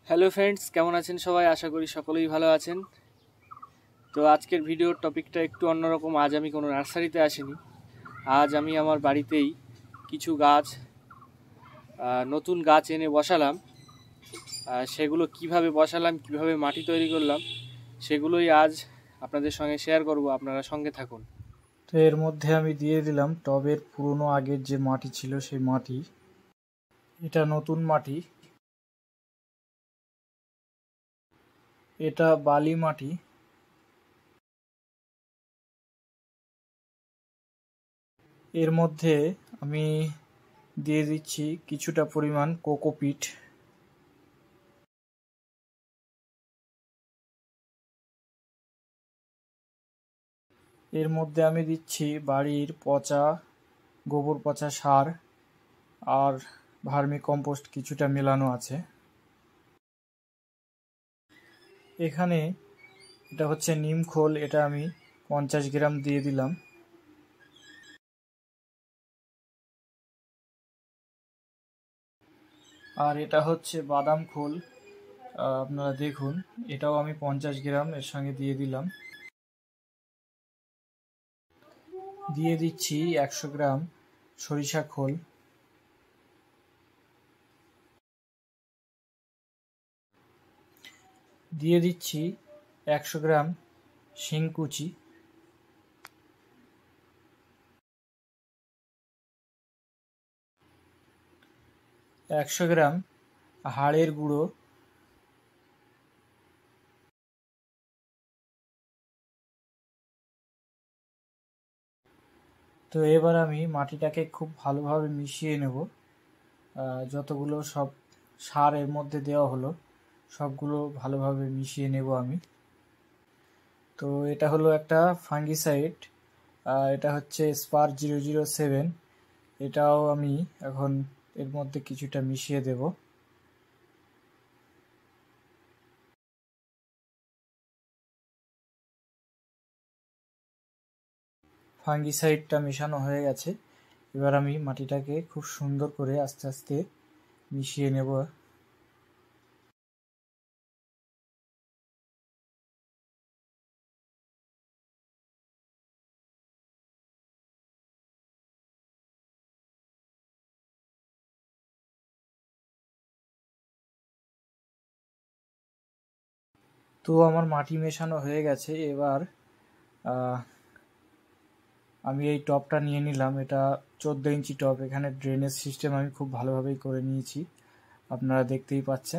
Hello friends, কেমন আছেন সবাই? আশা করি সকলেই ভালো আছেন। তো আজকের ভিডিওর টপিকটা একটু অন্যরকম। আজ আমি কোনো নার্সারিতে আসিনি। আজ আমি আমার বাড়িতেই কিছু গাছ, নতুন গাছ এনে বসালাম। সেগুলো কিভাবে বসালাম, কিভাবে মাটি তৈরি করলাম, সেগুলোই আজ আপনাদের সঙ্গে শেয়ার করব। আপনারা সঙ্গে থাকুন। তো এর মধ্যে আমি দিয়ে দিলাম টবের পুরনো আগের যে মাটি ছিল সেই মাটি। এটা নতুন মাটি, এটা বালি মাটি। এর মধ্যে আমি দিয়ে দিচ্ছি কিছুটা পরিমাণ কোকোপিট। এর মধ্যে আমি দিচ্ছি বাড়ির পচা গোবর পচা সার আর ভার্মি কম্পোস্ট কিছুটা মেলানো আছে এখানে। এটা হচ্ছে নিম খোল, এটা আমি 50 গ্রাম দিয়ে দিলাম। আর এটা হচ্ছে বাদাম খোল, আপনারা দেখুন, এটাও আমি 50 গ্রাম এর সঙ্গে দিয়ে দিলাম। দিয়ে দিচ্ছি 100 গ্রাম সরিষা খোল। দিয়ে দিচ্ছি 100 গ্রাম শিংকুচি। একশো গ্রাম হাড়ের গুঁড়ো। তো এবার আমি মাটিটাকে খুব ভালোভাবে মিশিয়ে নেব। যতগুলো সব সার এর মধ্যে দেওয়া হলো সবগুলো ভালোভাবে মিশিয়ে নেব আমি। তো এটা হলো একটা ফাঙ্গিসাইড, এটা হচ্ছে স্পার 007। এটাও আমি এখন এর মধ্যে কিছুটা মিশিয়ে দেব। ফাঙ্গিসাইডটা মেশানো হয়ে গেছে। এবার আমি মাটিটাকে খুব সুন্দর করে আস্তে আস্তে মিশিয়ে নেব। তো আমার মাটি মেশানো হয়ে গেছে। এবার আমি এই টবটা নিয়ে নিলাম। এটা 14 ইঞ্চি টব। এখানে ড্রেনেজ সিস্টেম আমি খুব ভালোভাবেই করে নিয়েছি, আপনারা দেখতেই পাচ্ছেন।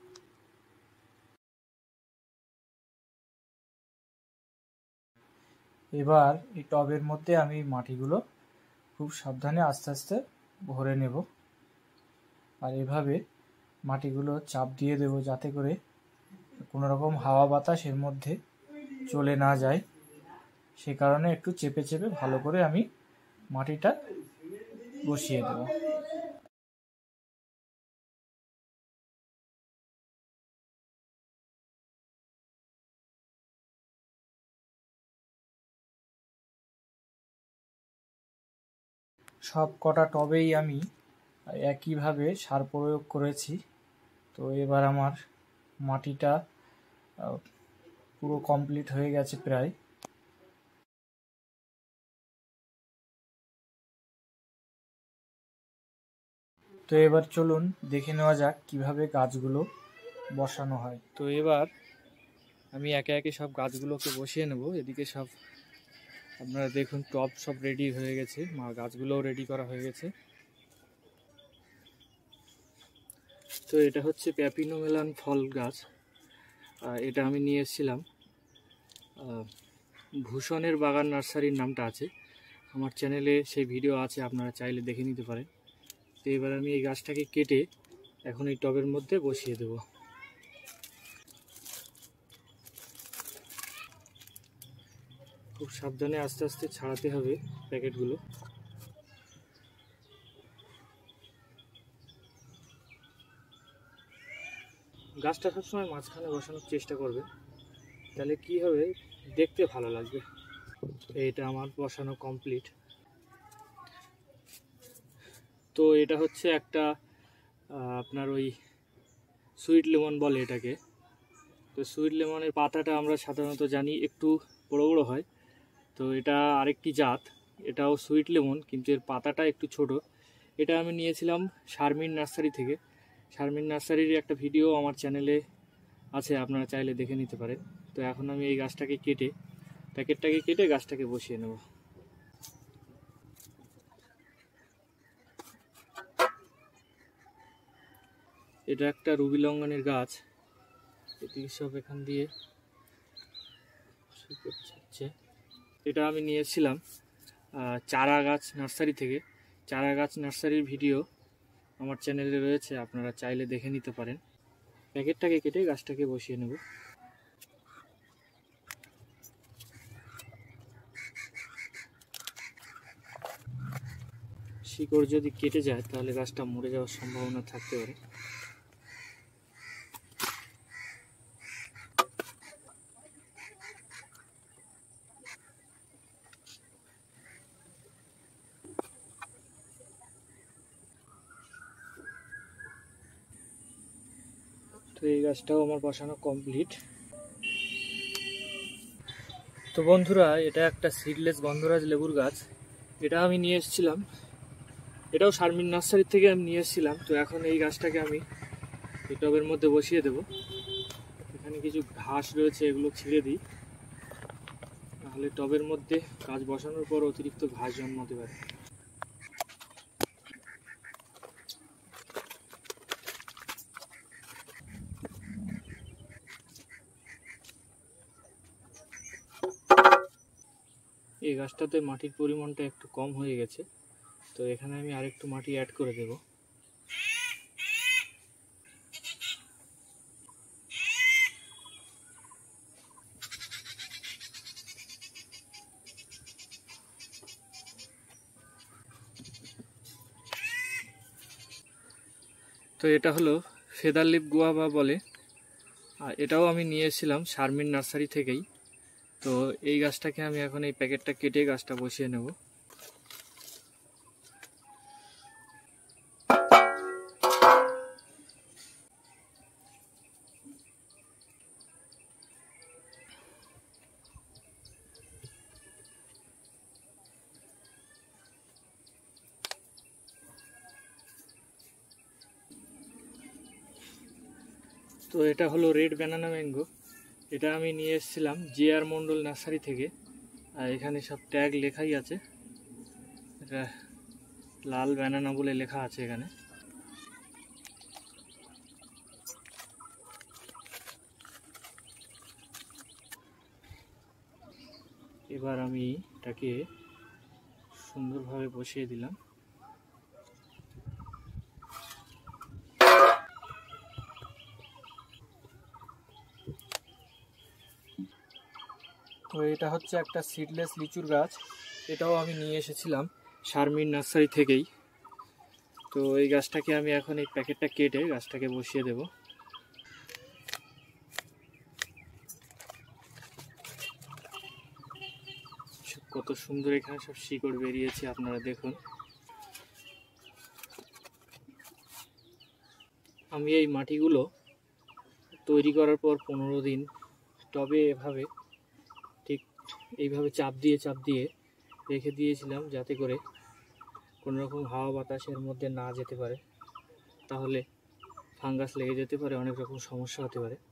এবার এই টবের মধ্যে আমি মাটিগুলো খুব সাবধানে আস্তে আস্তে ভরে নেব। আর এভাবে মাটিগুলো চাপ দিয়ে দেব যাতে করে কোনো রকম হাওয়া বাতাস এর মধ্যে চলে না যায়। সে কারণে একটু চেপে চেপে ভালো করে আমি মাটিটা বসিয়ে দেব। সব কটা টবেই আমি একইভাবে সার প্রয়োগ করেছি। তো এবার আমার মাটিটা পুরো কমপ্লিট হয়ে গেছে প্রায়। তো এবার চলুন দেখে নেওয়া যাক কিভাবে গাছগুলো বসানো হয়। তো এবার আমি একে একে সব গাছগুলোকে বসিয়ে নেব। এদিকে সব আপনারা দেখুন, টব সব রেডি হয়ে গেছে, গাছগুলোও রেডি করা হয়ে গেছে। তো এটা হচ্ছে প্যাপিনোমেলন ফল গাছ। এটা আমি নিয়ে এসেছিলাম, ভূষণের বাগান নার্সারির নামটা আছে আমার চ্যানেলে, সেই ভিডিও আছে, আপনারা চাইলে দেখে নিতে পারেন। তো এবার আমি এই গাছটাকে কেটে এখন এই টবের মধ্যে বসিয়ে দেব। খুব সাবধানে আস্তে আস্তে ছাড়াতে হবে প্যাকেটগুলো। গাছটা সবসময় মাঝখানে বসানোর চেষ্টা করবে, তাহলে কি হবে, দেখতে ভালো লাগবে। এইটা আমার বসানো কমপ্লিট। তো এটা হচ্ছে একটা আপনার ওই সুইট লেমন বলে এটাকে। তো সুইট লেমনের পাতাটা আমরা সাধারণত জানি একটু বড় বড় হয়, তো এটা আরেকটি জাত, এটাও সুইট লেমন কিন্তু এর পাতাটা একটু ছোট। এটা আমি নিয়েছিলাম শারমিন নার্সারি থেকে। শারমিন নার্সারির একটা ভিডিও আমার চ্যানেলে আছে, আপনারা চাইলে দেখে নিতে পারেন। তো এখন আমি এই গাছটাকে প্যাকেটটাকে কেটে গাছটাকে বসিয়ে নেব। এটা একটা রুবি লঙ্ঘনের গাছ, এদিকে সব এখান দিয়ে এটা আমি নিয়েছিলাম চারা গাছ নার্সারি থেকে। চারা গাছ নার্সারির ভিডিও আমার চ্যানেলে রয়েছে, আপনারা চাইলে দেখে নিতে পারেন। প্যাকেটটাকে কেটে গাছটাকে বসিয়ে নেব। শিকড় যদি কেটে যায় তাহলে গাছটা মরে যাওয়ার সম্ভাবনা থাকতে পারে। তো এই গাছটাও আমার বসানো কমপ্লিট। তো বন্ধুরা, এটা একটা সিডলেস গন্ধরাজ লেবুর গাছ। এটা আমি নিয়ে এসেছিলাম, এটাও শারমিন নার্সারি থেকে আমি নিয়ে এসেছিলাম। তো এখন এই গাছটাকে আমি এই টবের মধ্যে বসিয়ে দেব। এখানে কিছু ঘাস রয়েছে, এগুলো ছিঁড়ে দিই, তাহলে টবের মধ্যে গাছ বসানোর পর অতিরিক্ত ঘাস জন্মাতে পারে। এই গাছটাতে মাটির পরিমাণটা একটু কম হয়ে গেছে, তো এখানে আমি আরেকটু মাটি অ্যাড করে দেব। তো এটা হলো ফেদার লিপ গুয়াভা বলে, আর এটাও আমি নিয়ে এসেছিলাম শারমিন নার্সারি থেকেই। তো এই গাছটাকে আমি এখন এই প্যাকেটটা কেটে গাছটা বসিয়ে নেব। তো এটা হলো রেড ব্যানানা ম্যাঙ্গো, এটা আমি নিয়ে এসেছিলাম জিআর মন্ডল নার্সারি থেকে। আর এখানে সব ট্যাগ লেখাই আছে, এটা লাল ব্যানানা বলে লেখা আছে এখানে। এবার আমি এটাকে সুন্দরভাবে বসিয়ে দিলাম। তো এটা হচ্ছে একটা সিডলেস লিচুর গাছ, এটাও আমি নিয়ে এসেছিলাম শারমিন নার্সারি থেকেই। তো এই গাছটাকে আমি এখন এই প্যাকেটটা কেটে গাছটাকে বসিয়ে দেব। কত সুন্দর এখানে সব শিকড় বেরিয়েছে, আপনারা দেখুন। আমি এই মাটিগুলো তৈরি করার পর 15 দিন টবে এভাবে ঠিক এইভাবে চাপ দিয়ে রেখে দিয়েছিলাম, যাতে করে কোনো রকম হাওয়া বাতাসের মধ্যে না যেতে পারে, তাহলে ফাঙ্গাস লেগে যেতে পারে, অনেক রকম সমস্যা হতে পারে।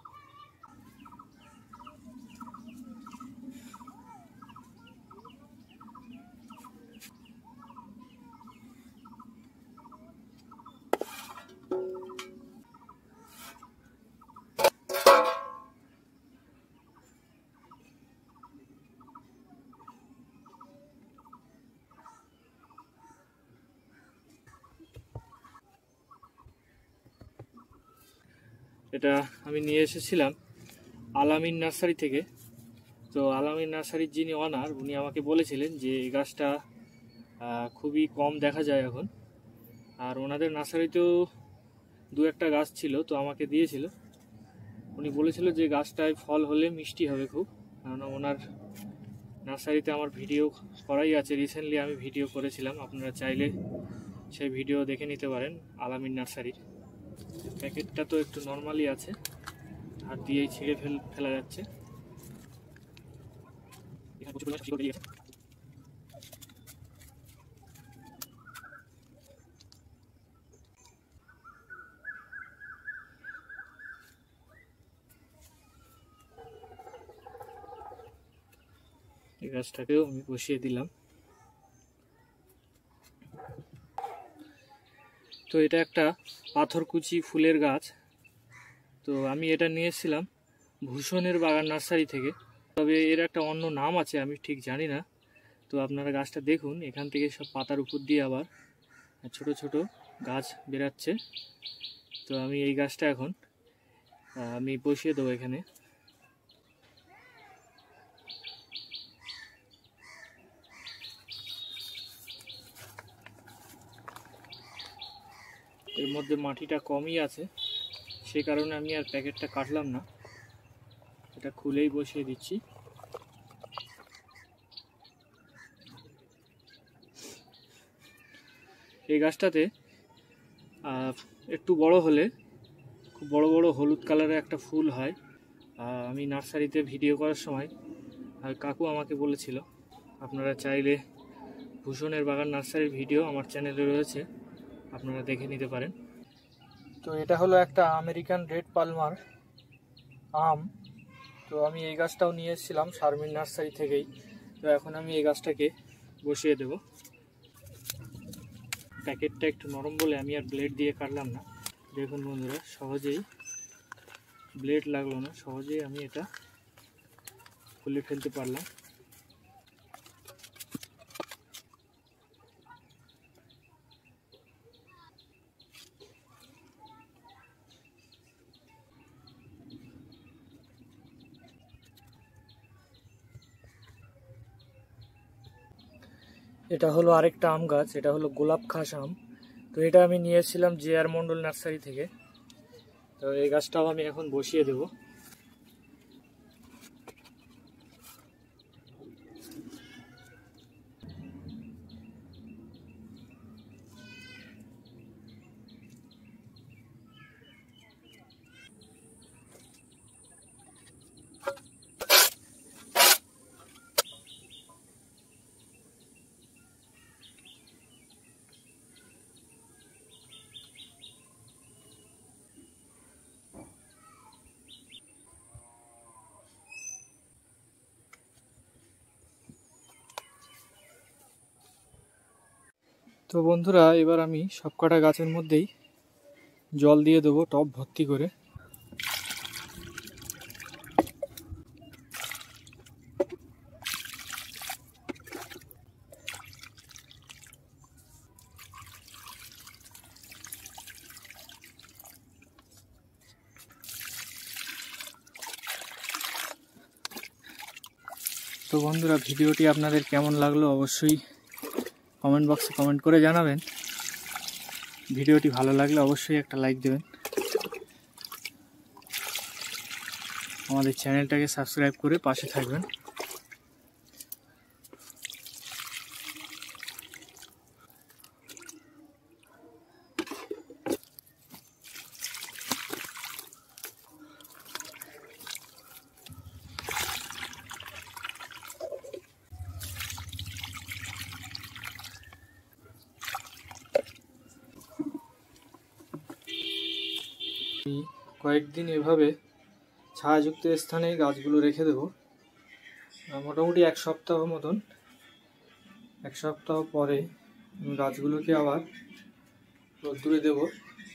এটা আমি নিয়ে এসেছিলাম আলামিন নার্সারি থেকে। তো আলামিন নার্সারির যিনি অনার, উনি আমাকে বলেছিলেন যে এই গাছটা খুবই কম দেখা যায় এখন, আর ওনাদের নার্সারিতেও দু একটা গাছ ছিল, তো আমাকে দিয়েছিল। উনি বলেছিল যে গাছটায় ফল হলে মিষ্টি হবে খুব, কারণ ওনার নার্সারিতে আমার ভিডিও করাই আছে, রিসেন্টলি আমি ভিডিও করেছিলাম, আপনারা চাইলে সেই ভিডিও দেখে নিতে পারেন আলামিন নার্সারির। প্যাকেটটা তো একটু নর্মালি আছে, হাত দিয়েই ছিঁড়ে ফেলা যাচ্ছে। এখানে প্রচুর পরিমাণে শিকড় বেরিয়ে গেছে। এই গাছটাকেও আমি বসিয়ে দিলাম। তো এটা একটা পাথরকুচি ফুলের গাছ। তো আমি এটা নিয়ে এসেছিলাম ভূষণের বাগান নার্সারি থেকে, তবে এর একটা অন্য নাম আছে, আমি ঠিক জানি না। তো আপনারা গাছটা দেখুন, এখান থেকে সব পাতার উপর দিয়ে আবার ছোট ছোট গাছ বেরাচ্ছে। তো আমি এই গাছটা এখন আমি বসিয়ে দেবো এখানে। এর মধ্যে মাটিটা কমই আছে, সে কারণে আমি আর প্যাকেটটা কাটলাম না, এটা খুলেই বসিয়ে দিচ্ছি। এই গাছটাতে একটু বড় হলে খুব বড় বড় হলুদ কালারের একটা ফুল হয়। আমি নার্সারিতে ভিডিও করার সময় কাকু আমাকে বলেছিল, আপনারা চাইলে ভূষণের বাগান নার্সারির ভিডিও আমার চ্যানেলে রয়েছে, আপনারা দেখে নিতে পারেন। তো এটা হলো একটা আমেরিকান রেড পালমার আম। তো আমি এই গাছটাও নিয়ে এসেছিলাম শারমিন নার্সারি থেকেই। তো এখন আমি এই গাছটাকে বসিয়ে দেব। প্যাকেটটা একটু নরম বলে আমি আর ব্লেড দিয়ে কাটলাম না। দেখুন বন্ধুরা, সহজেই ব্লেড লাগলো না, সহজেই আমি এটা খুলে ফেলতে পারলাম। এটা হলো আরেকটা আম গাছ, এটা হলো গোলাপ খাস আম। তো এটা আমি নিয়ে এসেছিলাম JR মন্ডল নার্সারি থেকে। তো এই গাছটাও আমি এখন বসিয়ে দেব। তো বন্ধুরা, এবার আমি সবকটা গাছের মধ্যেই জল দিয়ে দেবো টব ভর্তি করে। তো বন্ধুরা, ভিডিওটি আপনাদের কেমন লাগলো অবশ্যই কমেন্ট বক্সে কমেন্ট করে জানাবেন। ভিডিওটি ভালো লাগলে অবশ্যই একটা লাইক দেবেন। আমাদের চ্যানেলটাকে সাবস্ক্রাইব করে পাশে থাকবেন। কয়েকদিন এভাবে ছায়াযুক্ত স্থানে গাছগুলো রেখে দেব, মোটামুটি এক সপ্তাহ মতন। এক সপ্তাহ পরে গাছগুলোকে আবার রোদ্দুরে দেব।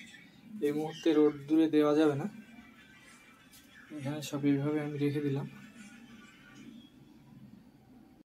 এই মুহূর্তে রোদ্দুরে দেওয়া যাবে না, এখানে সব এইভাবে আমি রেখে দিলাম।